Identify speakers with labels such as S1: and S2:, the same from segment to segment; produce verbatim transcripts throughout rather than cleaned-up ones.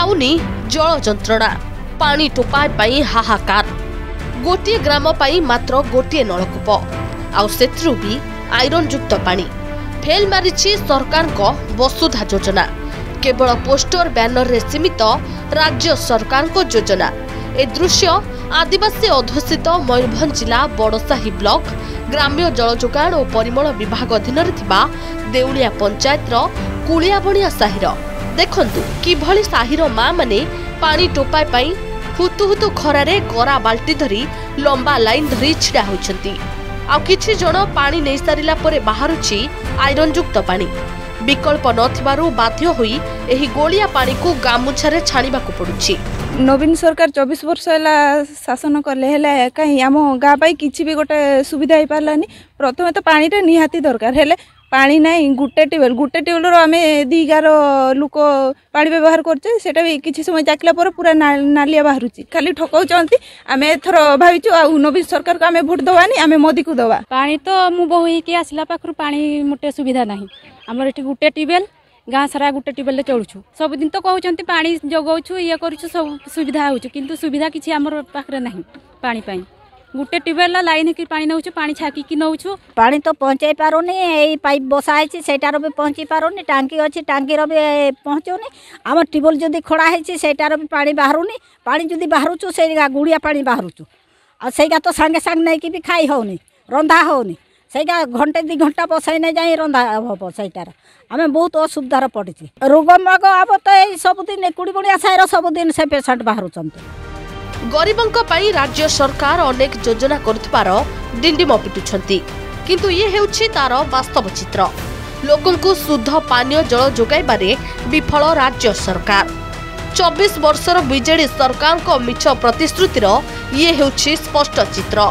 S1: जाऊनी जल जंत्रणा पानी टोपाय पाई हाहाकार गोटे ग्राम पाई मात्र गोटे नलकूप आउ सेथरु भी आयरन युक्त पानी फेल मारिछि सरकार को वसुधा योजना केवल पोस्टर बैनर रे सीमित राज्य सरकार को योजना ए दृश्य आदिवासी अध्युषित मयूरभंज जिला बड़साही ब्लॉक ग्राम्य जल जोगाण और परिमल विभाग अधीन देउलिया पंचायत कुलियाबणिया साहिर देखंतु किभली साहिर माँ माने पानी टोपाय पाई हुतु हुतु खरारे गरा बाल्टी धरी लंबा लाइन धरी छिड़ा होइछंती आ किछि जण पानी नै सारिला परे बाहरुछि आयरन युक्त पानी विकल्प नथिबारु बाध्य होई एही गोलिया पानी को गामुछारे छाणीबाकू पडुछि।
S2: नवीन सरकार चौबीस वर्ष है शासन कले है कहीं आम गाँ पाई किसी भी गोटे सुविधा हो पारानी प्रथम तो पानी निहाती दरकार है पानी ना गोटे ट्यूबवेल गोटे ट्यूबवेल आम दी गार लोक पानी व्यवहार करते भी किसी समय जाकला पर पूरा ना, नालिया बाहर खाली ठकाउंट आम एथर भाई आउ नवीन सरकार को आम भोट दवानी आम मोदी को दवा
S3: पानी तो मु बहु होइके आसला पाखरु पानी मोटे सुविधा नहीं आमर एठी गोटे ट्यूबवेल गाँ सारा गोटे ट्यूबवेल चलुछु सब दिन तो कहते पानी जगाऊँ ये करूँ सब सुविधा हो किंतु सुविधा किसी आमर पाखरे नहीं पानी पाई गोटे ट्यूबवेल लाइन की पानी नौ पानी छाकी नौ
S4: पानी तो पहुँचाई पारुनी यही पाइप बसाई सेटार भी पहुँची पारुनी टांकी अच्छी टांकीर भी पहुँचुनी आम ट्यूबवेल जदि खड़ा है सेटार भी पानी बाहरुनी पानी जदि बाहरुचु से गुड़िया पानी बाहरुचु आ सेगा तो सांगे सांगे नहीं कि भी खाई होनी रंधा होनी सेगा घंटे दी घंटा बसाई नहीं जाए रंधा हम सहीटार आम बहुत असुविधार पड़ी रोग मग अब तो यही सबुदिन कुड़ीबणिया साइर सबुदिन से पेसेंट बाहर
S1: गरीबंक पाई राज्य सरकार अनेक योजना करुथबार डिंडिम पिटुछंती किंतु ये हेउछि तार वास्तव चित्र लोकंकु शुद्ध पानीय जल जोगाइबारे विफल राज्य सरकार चौबीस वर्षर बीजेडी सरकार को मिछ प्रतिश्रुतिर ये हेउछि स्पष्ट चित्र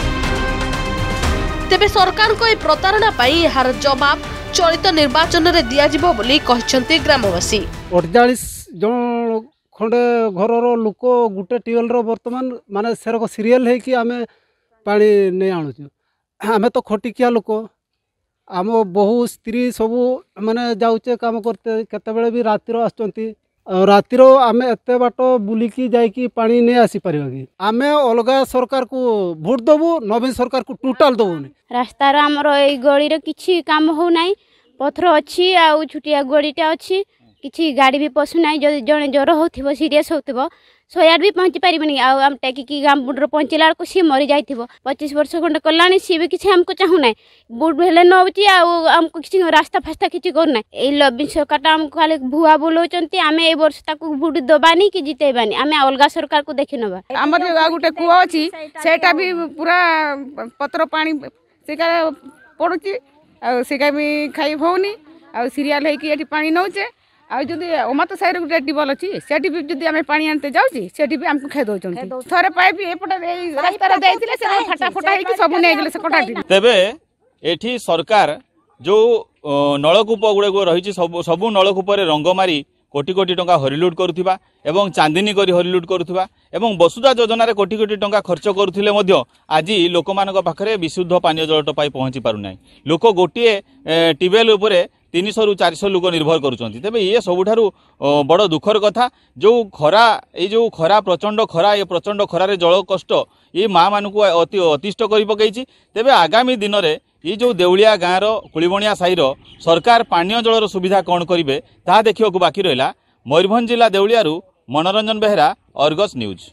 S1: तेबे सरकार को ए प्रतारणा पाई यार जवाब चलित निर्वाचन रे दिया जिवो बोली कहिसंती ग्रामवासी
S5: अड़तालीस जन खंडे घर लोक गोटे ट्यूबवेल बर्तमान माने सेरक सीरियल है कि आम पानी नहीं आणुचु आम तो खटिकिया लोक आम बहु स्त्री सबू माने जाऊचे काम करते केतेबेले भी रातिर आसुचंती रातिर आम एत बाट बुलिकी जाइकी पानी नहीं आसी पारिबा कि आम अलग सरकार को भोट दबु नवीन सरकार को टोटाल दबुनी
S3: रास्तार आमर ए गली रे किछि काम हो नाही पथर अच्छी आउ छुटिया गड़ीटा अच्छी किसी गाड़ी भी पशु ना जब जड़े ज्वर हो सीरीयस हो शहे भी पहुँची पारे आम टेकिकी गाँ बुड्र पहुँचला बेलू सी मरी जाइए पच्चीस वर्ष खंडे कला सी भी किसी आमको चाहूना बुड हेले नौची आमको किसी रास्ता फास्ता किसी करना ये नवीन सरकार आमको खाली भुआ बुलाऊँ आम ए वर्ष बुड दबानी कि जितेबानी आम अलग सरकार को देखी नवा
S2: आम गोटे कूह अच्छी से भी पूरा पत्र पानी से पड़ुची से भी खाई होनी आ सीरियल है पानी नौचे आ जदि अमात साइड गोटे ट्यूबवेल अच्छी से भी आम पानी आनते जाऊँगी से भी आमको खाई दौरान थे पाइप एपटे रास्ता फाटा फटा हो सब नहीं से कटा
S6: तेबे एठी सरकार जो नलकूप गुड़े रही सबू नलकूप रंग मारी कोटी कोटी टंका हरिलुट करुवा एवं चांदिनी करी हरिलुट करुवा एवं वसुधा योजना रे कोटी कोटी टंका खर्च करुथिले मध्य आज लोक मानक पाखरे विशुद्ध पानीय जल टपाई पहुंची पारु नाही लोक गोटे ट्यूबवेल उपरे तीन सौ रु चार सौ लोक निर्भर करुचंती तेबे ये सबुठारु बड़ दुखर कथा जो खरा ये जो खरा प्रचंड खरा ये प्रचंड खरारे जल कष्ट ये माँ मानकु अति अतिष्ट करि पकैछि तेबे आगामी दिन रे ये जो देउलिया गाँव कुलिबणिया साहिर सरकार पानीय जलर सुविधा कौन करेंगे ताहा देखिया बाकी रहा मयूरभंज जिला देउलियारू मनोरंजन बेहरा अर्गस न्यूज।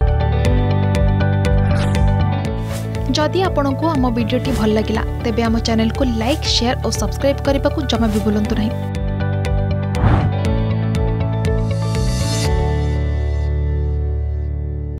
S7: जदि आपंक आम भिडी भल लगा तेब आम चैनल को लाइक शेयर और सब्सक्राइब करने को जमा भी भूलु नहीं।